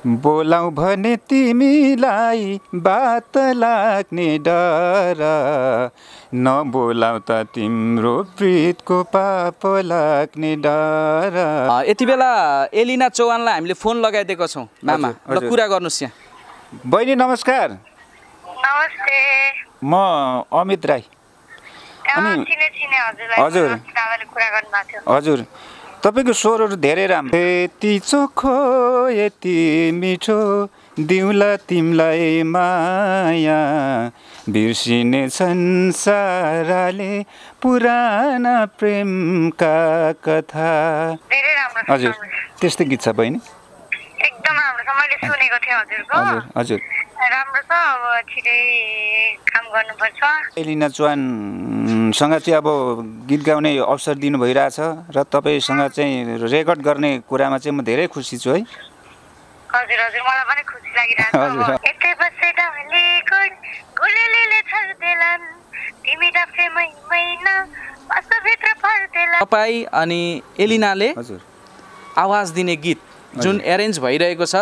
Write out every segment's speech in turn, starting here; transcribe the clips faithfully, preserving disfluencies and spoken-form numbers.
बोलाऊ भने तिमीलाई बात लाग्ने डर नबोलाऊ त तिम्रो प्रीतको पाप लाग्ने डर। यति बेला एलिना चौहानलाई हामीले फोन लगाइदिएको छौँ मामा, ल कुरा गर्नुहोस् यहाँ। बहिनी नमस्कार। नमस्ते। म अमित राई। अनि हजुर हजुर तपाईको स्वरहरू धेरै राम्रो, यति चोखो यति मिठो दिउला तिमलाई माया बिर्सिने संसारले पुराना प्रेमका कथा। धेरै राम्रो। हजुर त्यस्तै गीत छ बहिनी, एकदम राम्रो छ। मैले सुनेको थिएँ हजुरको। हजुर हजुर राम्रो छ। अब छिटै काम गर्नुपर्छ। एलिना चौहानसँग चाहिँ अब गीत गाउने अवसर दिनु भइरहेछ र तपाईँसँग चाहिँ रेकर्ड गर्ने कुरामा चाहिँ म धेरै खुसी छु है। हजुर हजुर मलाई पनि खुसी लागिरहेको छ। यतै बसेर लेको गुलेलीले छर्देलान् तिमी डफेमै मैना बसभित्र पर्देलान्। तपाईँ अनि एलिनाले हजुर आवाज दिने गीत जुन एरेन्ज भइरहेको छ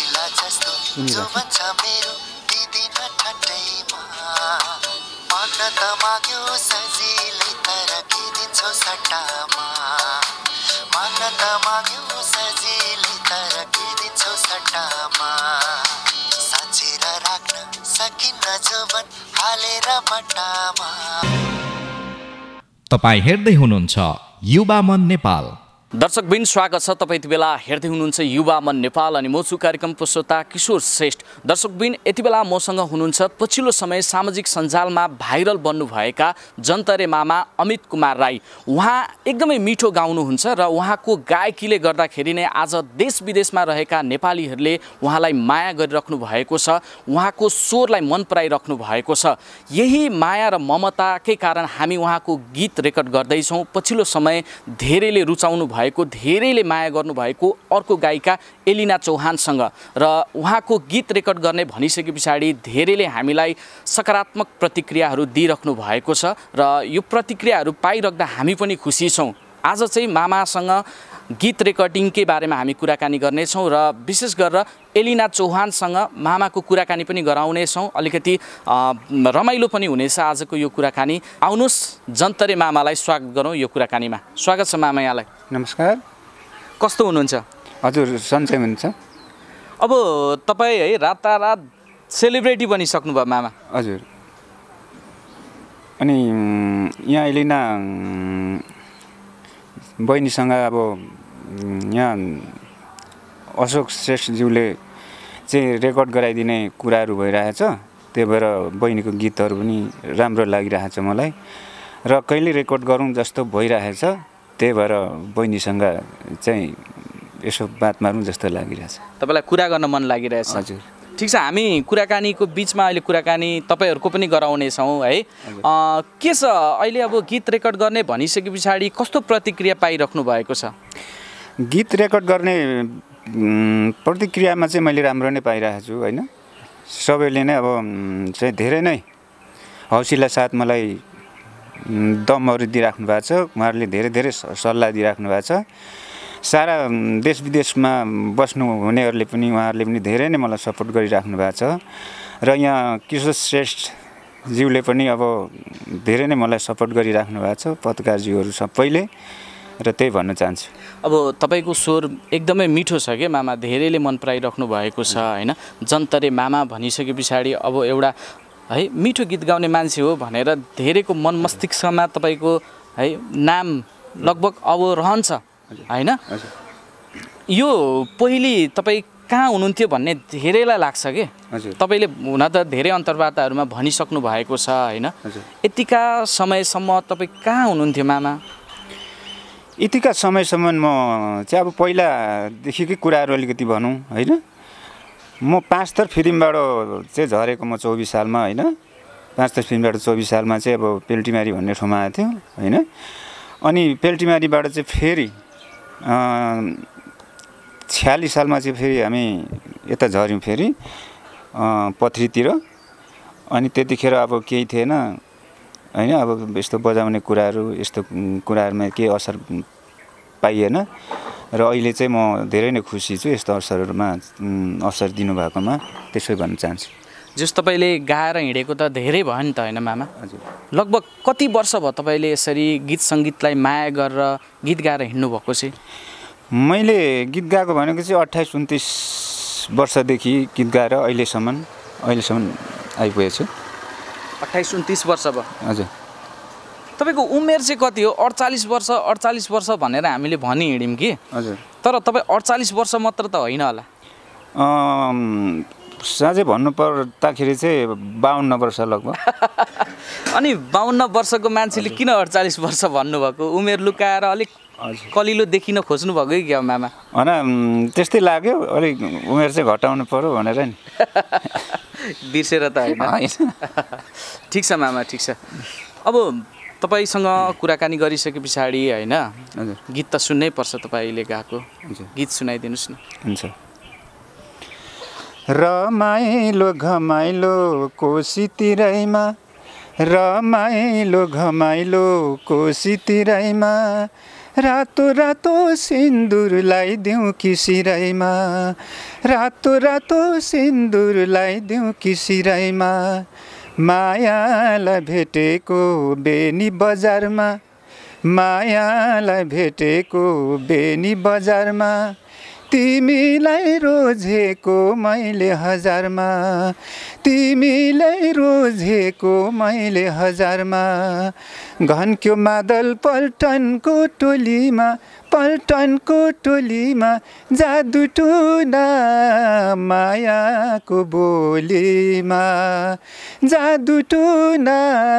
तपाईं हेर्दै हुनुहुन्छ युवा मन नेपाल। दर्शकबिन स्वागत छ। तपाईँ यति बेला हेर्दै हुनुहुन्छ युवा मन नेपाल अनि म छु कार्यक्रम पुष्पता किशोर श्रेष्ठ। दर्शकबिन यति बेला मसँग हुनुहुन्छ पछिल्लो समय सामाजिक सञ्जालमा भाइरल बन्नुभएका जन्तरे मामा अमित कुमार राई। उहाँ एकदमै मिठो गाउनुहुन्छ र उहाँको गायकीले गर्दाखेरि नै आज देश विदेशमा रहेका नेपालीहरूले उहाँलाई माया गरिराख्नु भएको छ, उहाँको स्वरलाई मन पराइराख्नु भएको छ। यही माया र ममताकै कारण हामी उहाँको गीत रेकर्ड गर्दैछौँ। पछिल्लो समय धेरैले रुचाउनु भएको धेरैले माया गर्नुभएको अर्को गायिका एलिना चौहानसँग र उहाँको गीत रेकर्ड गर्ने भनिसके पछाडि धेरैले हामीलाई सकारात्मक प्रतिक्रियाहरू दिइराख्नु भएको छ र यो प्रतिक्रियाहरू पाइराख्दा हामी पनि खुसी छौँ। आज चाहिँ मामासँग गीत रेकर्डिङकै बारेमा हामी कुराकानी गर्नेछौँ र विशेष गरेर एलिना चौहानसँग मामाको कुराकानी पनि गराउनेछौँ। अलिकति रमाइलो पनि हुनेछ आजको यो कुराकानी। आउनुहोस् जन्तरे मामालाई स्वागत गरौँ यो कुराकानीमा। स्वागत छ मामा यहाँलाई। नमस्कार। कस्तो हुनुहुन्छ? हजुर सन्चै हुनुहुन्छ। अब तपाईँ है रातारात सेलिब्रेटी बनिसक्नुभयो मामा। हजुर अनि यहाँ एलिना बहिनीसँग अब यहाँ अशोक श्रेष्ठज्यूले चाहिँ रेकर्ड गराइदिने कुराहरू भइरहेछ। त्यही भएर बहिनीको गीतहरू पनि राम्रो लागिरहेछ मलाई र कहिले रेकर्ड गरौँ जस्तो भइरहेछ। त्यही भएर बहिनीसँग चाहिँ यसो बात मारौँ जस्तो लागिरहेछ। तपाईँलाई कुरा गर्न मन लागिरहेछ? हजुर ठिक छ। हामी कुराकानीको बिचमा अहिले कुराकानी तपाईँहरूको पनि गराउनेछौँ है। के छ अहिले अब गीत रेकर्ड गर्ने भनिसके पछाडि कस्तो प्रतिक्रिया पाइराख्नु भएको छ? गीत रेकर्ड गर्ने प्रतिक्रियामा चाहिँ मैले राम्रो नै पाइरहेको छु होइन। सबैले नै अब चाहिँ धेरै नै हौसला साथ मलाई दमहरू दिइराख्नु भएको छ। उहाँहरूले धेरै धेरै सल्लाह दिइराख्नु भएको छ। सारा देश विदेशमा बस्नु हुनेहरूले पनि उहाँहरूले पनि धेरै नै मलाई सपोर्ट गरिराख्नु भएको छ र यहाँ किशोर श्रेष्ठज्यूले पनि अब धेरै नै मलाई सपोर्ट गरिराख्नु भएको छ, पत्रकारज्यूहरू सबैले, र त्यही भन्न चाहन्छु। अब तपाईँको स्वर एकदमै मिठो छ के मामा, धेरैले मन पराइराख्नु भएको छ होइन। जन्तरे मामा भनिसके पछाडि अब एउटा है मिठो गीत गाउने मान्छे हो भनेर धेरैको मन मस्तिष्कमा तपाईँको है नाम लगभग अब रहन्छ होइन। यो पहिले तपाईँ कहाँ हुनुहुन्थ्यो भन्ने धेरैलाई लाग्छ कि तपाईँले हुन त धेरै अन्तर्वार्ताहरूमा भनिसक्नु भएको छ होइन। यतिका समयसम्म तपाईँ कहाँ हुनुहुन्थ्यो मामा? यतिका समयसम्म म चाहिँ अब पहिलादेखिकै कुराहरू अलिकति भनौँ होइन। म पाँच थर फिल्मबाट चाहिँ झरेको म चौबिस सालमा होइन। पाँच थर फिल्मबाट चौबिस सालमा चाहिँ अब पेल्टीमारी भन्ने ठाउँमा आएको थियो होइन। अनि पेल्टीमारीबाट चाहिँ फेरि छयालिस सालमा चाहिँ फेरि हामी यता झऱ्यौँ फेरि पथरीतिर। अनि त्यतिखेर अब केही थिएन होइन। अब यस्तो बजाउने कुराहरू यस्तो कुराहरूमा केही असर पाइएन। र अहिले चाहिँ म धेरै नै खुसी छु यस्तो अवसरहरूमा अवसर दिनुभएकोमा, त्यसै भन्न चाहन्छु। जस तपाईँले गाएर हिँडेको त धेरै भयो नि त होइन मामा? हजुर। लगभग कति वर्ष भयो तपाईँले यसरी गीत सङ्गीतलाई माया गरेर गीत गाएर हिँड्नुभएको चाहिँ? मैले गीत गाएको भनेको चाहिँ अट्ठाइस उन्तिस वर्षदेखि गीत गाएर अहिलेसम्म अहिलेसम्म आइपुगेको छु। अट्ठाइस उन्तिस वर्ष भयो? हजुर। तपाईँको उमेर चाहिँ कति हो? अडचालिस वर्ष अडचालिस वर्ष भनेर हामीले भनि हिँड्यौँ कि। हजुर। तर तपाईँ अडचालिस वर्ष मात्र त होइन होला? साँच्चै भन्नु पर्दाखेरि चाहिँ बाहन्न वर्ष लगभग। अनि बाहन्न वर्षको मान्छेले किन अडचालिस वर्ष भन्नुभएको? उमेर लुकाएर अलिक कलिलो देखिन खोज्नु भएको कि क्या मामा? होइन, त्यस्तै लाग्यो, अलिक उमेर चाहिँ घटाउनु पर्यो भनेर नि। बिर्सेर त होइन। ठिक छ मामा, ठिक छ। अब तपाईँसँग कुराकानी गरिसके पछाडि होइन, गीत त सुन्नै पर्छ तपाईँले गाएको। गीत सुनाइदिनुहोस् न। हुन्छ। रमाइलो घमाइलो कोसी तिरैमा, रमाइलो घमाइलो कोसी तिरैमा, रातो रातो सिन्दुर लगाइदिउँ कि सिराइमा, रातो रातो सिन्दुर लगाइदिउँ कि सिराइमा, मायालाई भेटेको बेनी बजारमा, मायालाई भेटेको बेनी बजारमा, तिमीलाई रोजेको मैले हजारमा, तिमीलाई रोजेको मैले हजारमा, घन्क्यो मादल पल्टनको टोलीमा, पल्टनको टोलीमा, जादु टुना मायाको बोलीमा, जादु टुना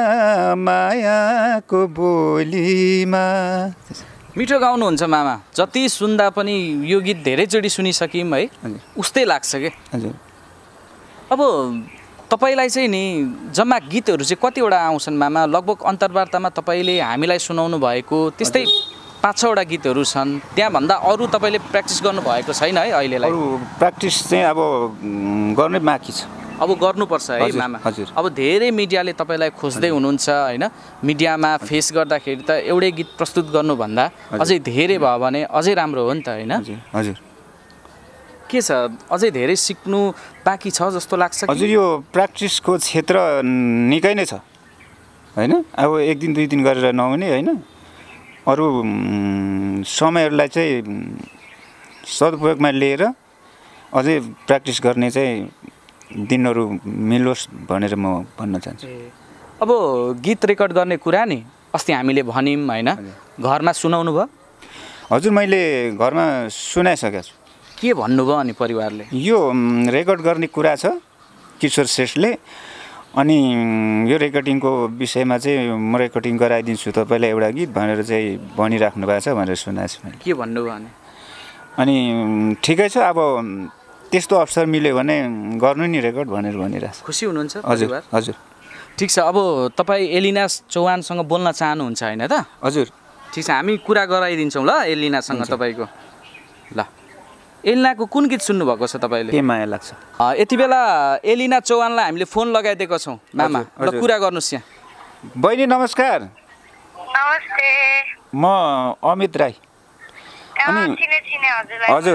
मायाको बोलीमा। मिठो गाउनुहुन्छ मामा, जति सुन्दा पनि यो गीत धेरैचोटि सुनिसक्यौँ है, उस्तै लाग्छ क्या। हजुर। अब तपाईँलाई चाहिँ नि जम्मा गीतहरू चाहिँ कतिवटा आउँछन् मामा? लगभग अन्तर्वार्तामा तपाईँले हामीलाई सुनाउनु भएको त्यस्तै पाँच छवटा गीतहरू छन्, त्यहाँभन्दा अरू तपाईँले प्र्याक्टिस गर्नुभएको छैन है अहिलेलाई? अरू प्र्याक्टिस चाहिँ अब गर्नै बाँकी छ। अब गर्नुपर्छ है मामा। हजुर। अब धेरै मिडियाले तपाईँलाई खोज्दै हुनुहुन्छ होइन, मिडियामा फेस गर्दाखेरि त एउटै गीत प्रस्तुत गर्नुभन्दा अझै धेरै भयो भने अझै राम्रो हो नि त होइन? हजुर। के छ, अझै धेरै सिक्नु बाँकी छ जस्तो लाग्छ? हजुर, यो प्र्याक्टिसको क्षेत्र निकै नै छ होइन। अब एक दिन दुई दिन गरेर नहुने होइन, अरू समयहरूलाई चाहिँ सदुपयोगमा लिएर अझै प्र्याक्टिस गर्ने चाहिँ दिनहरू मिलोस् भनेर म भन्न चाहन्छु। अब गीत रेकर्ड गर्ने कुरा नि अस्ति हामीले भन्यौँ होइन, घरमा सुनाउनु भयो? हजुर, मैले घरमा सुनाइसकेको छु। के भन्नुभयो अनि परिवारले? यो रेकर्ड गर्ने कुरा छ किशोर श्रेष्ठले, अनि यो रेकर्डिङको विषयमा चाहिँ म रेकर्डिङ गराइदिन्छु तपाईँलाई एउटा गीत भनेर चाहिँ भनिराख्नु भएको छ भनेर सुनाएको छु मैले। के भन्नुभयो अनि? अनि ठिकै छ, अब त्यस्तो अवसर मिल्यो भने गर्नु नि रेकर्ड भनेर भनिरहेको छ। खुसी हुनुहुन्छ? हजुर। हजुर। ठिक छ। अब तपाईँ एलिना चौहानसँग बोल्न चाहनुहुन्छ होइन त? हजुर। ठिक छ, हामी कुरा गराइदिन्छौँ ल एलिनासँग तपाईँको। ल, एलिनाको कुन गीत सुन्नुभएको छ तपाईँले? के माया लाग्छ। यति बेला एलिना चौहानलाई हामीले फोन लगाइदिएको छौँ मामा। ल, कुरा गर्नुहोस् यहाँ। बहिनी नमस्कार। नमस्ते। म अमित राई। अनि हजुर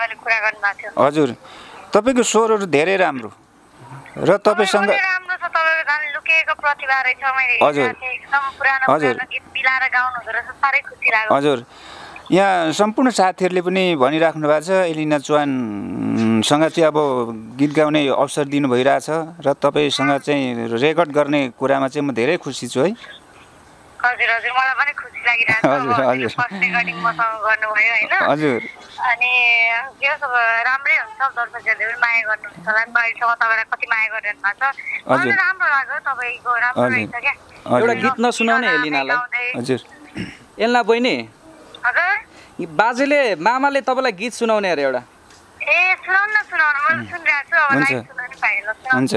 हजुर, तपाईँको स्वरहरू धेरै राम्रो र तपाईँसँग राम्रो छ, तपाईँको गान लुकेको प्रतिभा रहेछ। मैले हजुर एकदम पुरानो पुरानो गीत मिलाएर गाउनुहुँदो रहेछ, साह्रै खुसी लाग्यो। हजुर, यहाँ सम्पूर्ण साथीहरूले पनि भनिराख्नु भएको छ एलिना चौहानसँग चाहिँ अब गीत गाउने अवसर दिनु भइरहेछ र तपाईँसँग चाहिँ रेकर्ड गर्ने कुरामा चाहिँ म धेरै खुसी छु है। हजुर हजुर, मलाई पनि खुसी लागिरहेको छ। हजुर हजुर फर्स्ट रेकर्डिङ मसँग गर्नुभयो होइन। हजुर। अनि के सब राम्रै हुन्छ, दर्शकहरूले पनि माया गर्नुहुन्छ होला। अहिलेसम्म तपाईँलाई कति माया गरिरहनु भएको छ, मलाई राम्रो लाग्यो तपाईँको, राम्रो रहेछ क्या। एउटा गीत नसुनाउने एलिनालाई? हजुर। एलिना बहिनी, हजुर, बाजेले मामाले तपाईँलाई गीत सुनाउने अरे एउटा। ए सुनाउनु न, सुनाउनु, मैले सुनिरहेको छु। अब लाइभ सुनाउनु पाइहाल्छ। हुन्छ।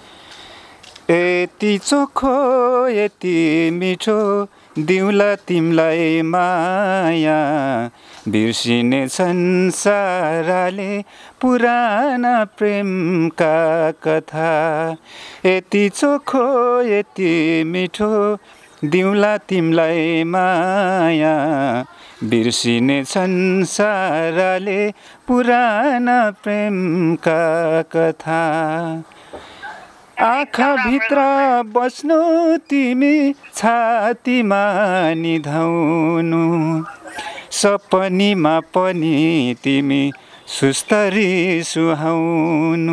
यति चोखो यति मिठो दिउँला तिमीलाई माया, बिर्सिने संसारले पुराना प्रेमका कथा। यति चोखो यति मिठो दिउँला तिमीलाई माया, बिर्सिने छन् साराले पुराना प्रेमका कथा आँखाभित्र बस्नु तिमी छातीमा निधाउनु सपनीमा पनि तिमी सुस्तरी सुहाउनु।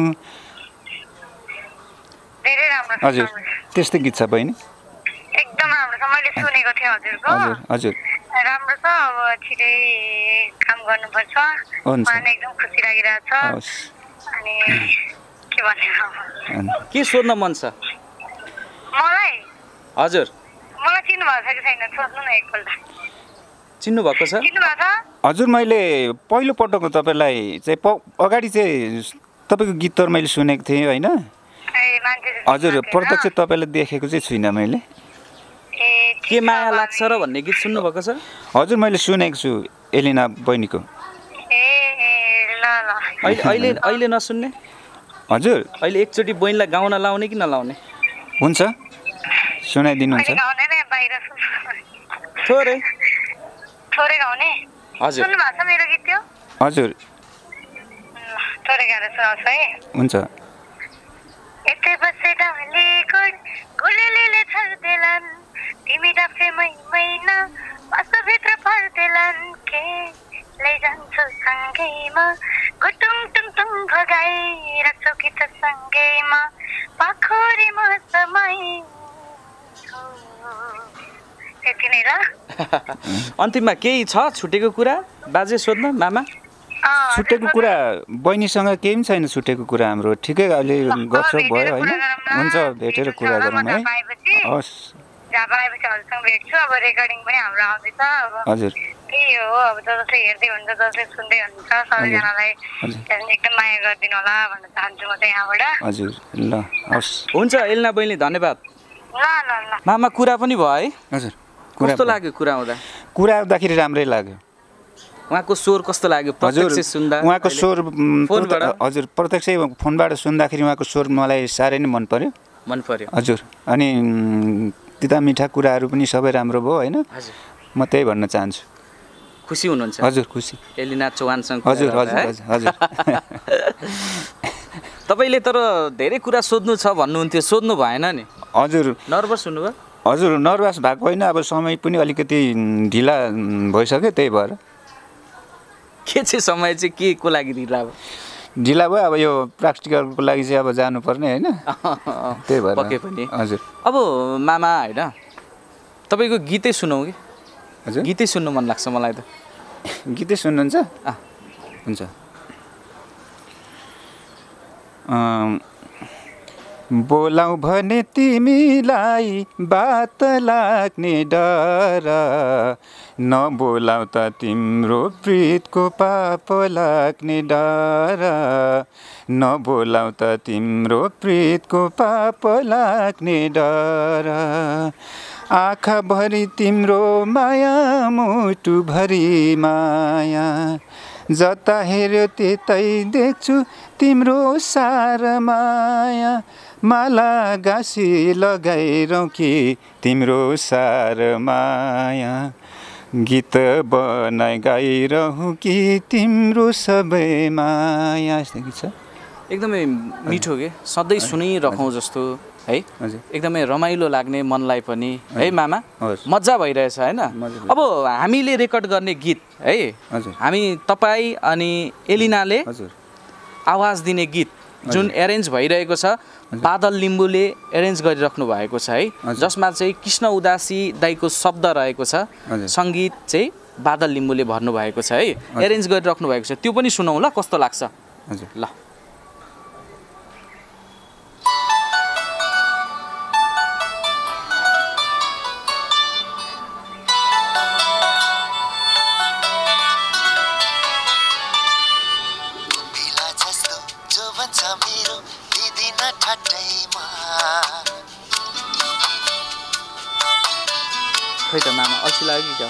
धेरै राम्रो छ। हजुर त्यस्तै गीत छ बहिनी। एकदम राम्रो छ, मैले सुनेको थिएँ हजुरको। हजुर हजुर राम्रो छ। अब छिटै काम गर्नुपर्छ, हुन्छ। मलाई एकदम खुसी लागिरहेछ। हवस्। अनि के भन्ने के सोध्न मन छ मलाई? हजुर मलाई चिन्नु भएको छ कि छैन सोध्नु न एकपल्ट। चिन्नु भएको छ? चिन्नु भएको छ? हजुर मैले पहिलो पटक तपाईँलाई चाहिँ प अगाडि चाहिँ तपाईँको गीतहरू मैले सुनेको थिएँ होइन। ए मान्छे हजुर प्रत्यक्ष तपाईँलाई देखेको चाहिँ छुइनँ मैले। ए के माया लाग्छ र भन्ने गीत सुन्नु भएको छ? हजुर मैले सुनेको छु एलिना बहिनीको। ए ए ल ल अहिले अहिले अहिले नसुन्ने? हजुर अहिले एकचोटि बहिनीलाई गाउन लाउने कि नलाउने? हुन्छ सुनाइदिनुहुन्छ। अहिले गाउने नै बाहिर सुन्नु। थोरै थोरै गाउने? हजुर सुन्नु भएको छ मेरो गीत त्यो? हजुर ल थोरै गाएर सुनाउँछु है। हुन्छ। यतै बसेर हलेको गुलेलीले छर्देलान् तिमी डाक्से मै मैना बसभित्र पर्देलान् के लैजान्छौ सँगैमा गुटुङ टुङ टुङ भगाई राख्छौ कि त सँगैमा पाखोरीमा समाई त्यति नै ल। अन्तिममा केही छ छुटेको कुरा बाजे सोध्न मामा? छुटेको कुरा बहिनीसँग केही पनि छैन। छुटेको कुरा हाम्रो ठिकै अहिले गफसप भयो होइन। हुन्छ भेटेर कुरा गरौँ है। हस् जहाँ पाएपछि हजुरसँग भेट्छु। अब रेकर्डिङ पनि हाम्रो आउँदैछ। अब हजुर त्यही हो, अब जसले हेर्दै हुन्छ जसले सुन्दै हुन्छ सबैजनालाई एकदम माया गरिदिनु होला भन्न चाहन्छु म चाहिँ यहाँबाट। हजुर ल हस् हुन्छ एलिना बहिनी धन्यवाद। ल ल ल मामा कुरा पनि भयो है? हजुर कस्तो लाग्यो कुरा हुँदा? कुरा आउँदाखेरि राम्रै लाग्यो। उहाँको स्वर कस्तो लाग्यो प्रत्यक्ष सुन्दा? उहाँको स्वर म, फोनबाट? प्रत- हजुर प्रत्यक्ष फोनबाट सुन्दाखेरि उहाँको स्वर मलाई साह्रै नै मन पर्यो। मन पर्यो? हजुर अनि म, तिता मिठा कुराहरू पनि सबै राम्रो भयो होइन। हजुर म त्यही भन्न चाहन्छु। खुसी हुनुहुन्छ? हजुर खुसी। एलिना चौहानसँग कुरा हजुर गर्दा, हजुर है? हजुर हजुर तपाईँले तर धेरै कुरा सोध्नु छ भन्नुहुन्थ्यो, सोध्नु भएन नि? हजुर नर्भस हुनुभयो? हजुर नर्भस भएको होइन। अब समय पनि अलिकति ढिला भइसक्यो त्यही भएर। के चाहिँ समय चाहिँ के को लागि ढिला भयो? ढिला भयो अब यो प्र्याक्टिकलको लागि चाहिँ अब जानुपर्ने होइन त्यही भएर। पक्कै पनि। हजुर अब मामा होइन तपाईँको गीतै सुनौँ कि? हजुर गीतै सुन्नु मन लाग्छ मलाई त। गीतै सुन्नुहुन्छ? अँ। हुन्छ। अम, बोलाऊ भने तिमीलाई बात लाग्ने डर नबोलाऊ त तिम्रो प्रीतको पाप लाग्ने डर नबोलाऊ त तिम्रो प्रीतको पाप लाग्ने डर आँखाभरि तिम्रो माया मुटुभरि माया जता हेऱ्यो त्यतै देख्छु तिम्रो सारा माया माला गाँसी लगाइरहँ कि तिम्रो सारा माया गीत बनाइ गाइरहँ कि तिम्रो सबै माया। यस्तो गीत छ। एकदमै मिठो के सधैँ सुनिरहँ जस्तो है। हजुर एकदमै रमाइलो लाग्ने मनलाई पनि है मामा। हवस्। मजा भइरहेछ होइन। मजा अब हामीले रेकर्ड गर्ने गीत है हजुर हामी तपाईँ अनि एलिनाले हजुर आवाज दिने गीत जुन एरेन्ज भइरहेको छ बादल लिम्बूले एरेन्ज गरिराख्नु भएको छ है हजुर। जसमा चाहिँ कृष्ण उदासी दाईको शब्द रहेको छ हजुर। सङ्गीत चाहिँ बादल लिम्बूले भर्नु भएको छ है एरेन्ज गरिराख्नु भएको छ त्यो पनि सुनौँ ल कस्तो लाग्छ। हजुर ल खै त मामा अल्छी लाग्यो कि क्या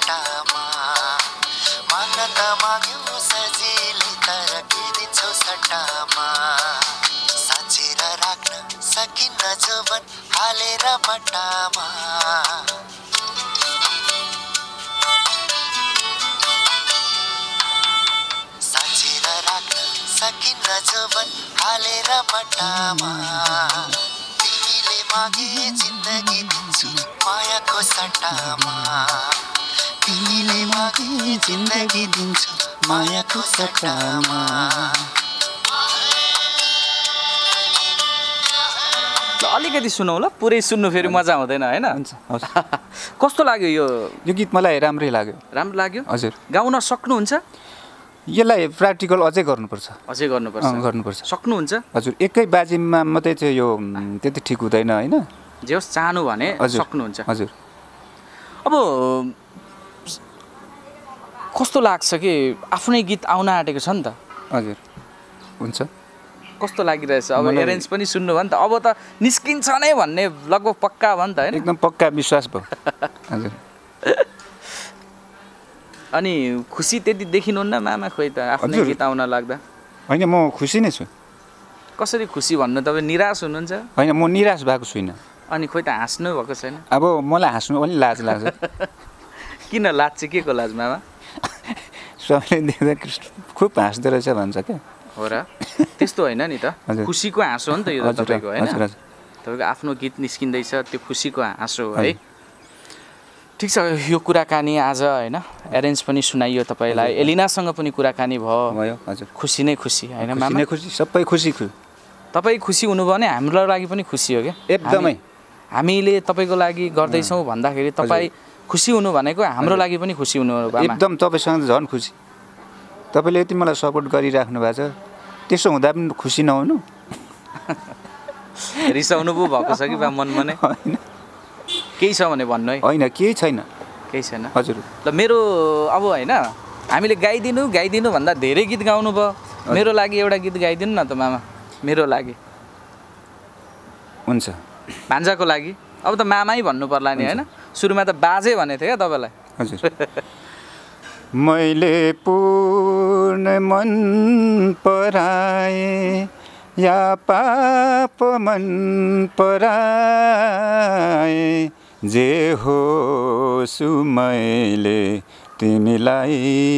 माग्न त माग्यो सजिलै तर के दिन्छौ सट्टा सट्टामा साँचेर राख्न सकिन्न जोवन हालेर बट्टामा साँचेर राख्न सकिन्न जोवन हालेर बट्टामा तिमीले मागे जिन्दगी दिन्छु मायाको सट्टामा तिमीले मागे जिन्दगी दिन्छु मायाको सट्टामा अलिकति सुनौ ल पुरै सुन्नु फेरि मजा हुँदैन हैन कस्तो लाग्यो यो यो गीत मलाई राम्रै लाग्यो राम्रो लाग्यो हजुर गाउन सक्नुहुन्छ यसलाई प्र्याक्टिकल अझै गर्नुपर्छ अझै गर्नुपर्छ अँ, गर्नुपर्छ सक्नुहुन्छ हजुर एकै बाजीमा मात्रै चाहिँ यो त्यति ठिक हुँदैन होइन जे होस् चाहनु भने हजुर सक्नुहुन्छ हजुर अब कस्तो लाग्छ कि आफ्नै गीत आउन आँटेको छ नि त हजुर हुन्छ कस्तो लागिरहेछ अब मलाई- एरेन्ज पनि सुन्नु भयो नि त अब त निस्किन्छ नै भन्ने लगभग पक्का भयो नि त होइन एकदम पक्का विश्वास भयो हजुर अनि खुसी त्यति देखिनुहुन्न मामा खोइ त आफ्नै हजुर। गीत आउन लाग्दा होइन म खुसी नै छु कसरी खुसी भन्नु तपाईँ निराश हुनुहुन्छ होइन म निराश भएको छुइनँ अनि खोइ त हाँस्नु भएको छैन अब मलाई हाँस्नु पनि लाज लाग्छ किन लाज चाहिँ के को लाज मामा सबैले देख्दा खुब हाँस्दो रहेछ भन्छ क्या हो र त्यस्तो होइन नि त हजुर। खुसीको हाँसो हो नि त यो त हजुर तपाईँको होइन हजुर हजुर तपाईँको आफ्नो गीत निस्किँदैछ त्यो खुसीको हाँसो हो है ठिक छ यो कुराकानी आज होइन एरेन्ज पनि सुनाइयो तपाईँलाई एलिनासँग पनि कुराकानी भयो भयो हजुर खुसी नै खुसी होइन खुसी मामा नै खुसी सबै खुसी खुसी तपाईँ खुसी हुनुभयो भने हाम्रो लागि पनि खुसी हो क्या एकदमै। हामी- हामीले तपाईँको लागि गर्दैछौँ भन्दाखेरि तपाईँ खुसी हुनु भनेको हाम्रो लागि पनि खुसी हुनु हो मामा एकदम तपाईँसँग झन् खुसी तपाईँले यति मलाई सपोर्ट गरिराख्नु भएको छ त्यसो हुँदा पनि खुसी नहुनु रिसाउनु पो भएको छ कि बा मनमा नै होइन केही छ भने भन्नु है होइन केही छैन केही छैन हजुर ल मेरो अब होइन हामीले गाइदिनु गाइदिनु भन्दा धेरै गीत गाउनु भयो मेरो लागि एउटा गीत गाइदिनु न त मामा मेरो लागि हुन्छ भान्जाको लागि अब त मामै भन्नु पर्ला नि होइन सुरुमा त बाजे भनेको थियो क्या तपाईँलाई हजुर मैले पूर्ण मन पराए या पाप मन पराए जे होसु मैले तिमीलाई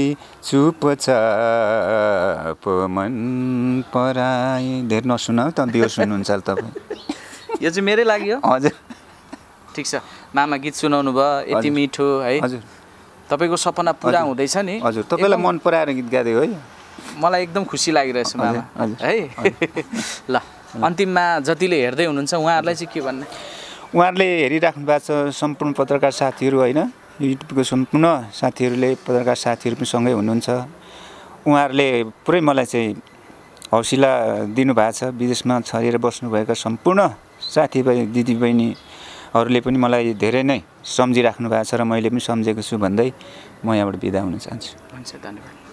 चुपचाप मन पराए धेरै नसुनाऊ त बियो सुन्नुहुन्छ तपाईँ यो चाहिँ मेरै लागि हो हजुर ठिक छ मामा गीत सुनाउनु भयो यति हजुर। मिठो है हजुर तपाईँको सपना पुरा हजुर। हुँदैछ नि हजुर तपाईँलाई एकदम मन पराएर गीत गाइदियो है मलाई एकदम खुसी लागिरहेछ मामा हजुर, है ल अन्तिममा जतिले हेर्दै हुनुहुन्छ उहाँहरूलाई चाहिँ के भन्ने उहाँहरूले हेरिराख्नु भएको छ सम्पूर्ण पत्रकार साथीहरू होइन युट्युबको सम्पूर्ण साथीहरूले पत्रकार साथीहरू पनि सँगै हुनुहुन्छ उहाँहरूले पुरै मलाई चाहिँ हौसला दिनुभएको छ विदेशमा छरेर बस्नुभएका सम्पूर्ण साथीभाइ दिदीबहिनीहरूले पनि मलाई धेरै नै सम्झिराख्नु भएको छ र मैले पनि सम्झेको छु भन्दै म यहाँबाट बिदा हुन चाहन्छु हुन्छ धन्यवाद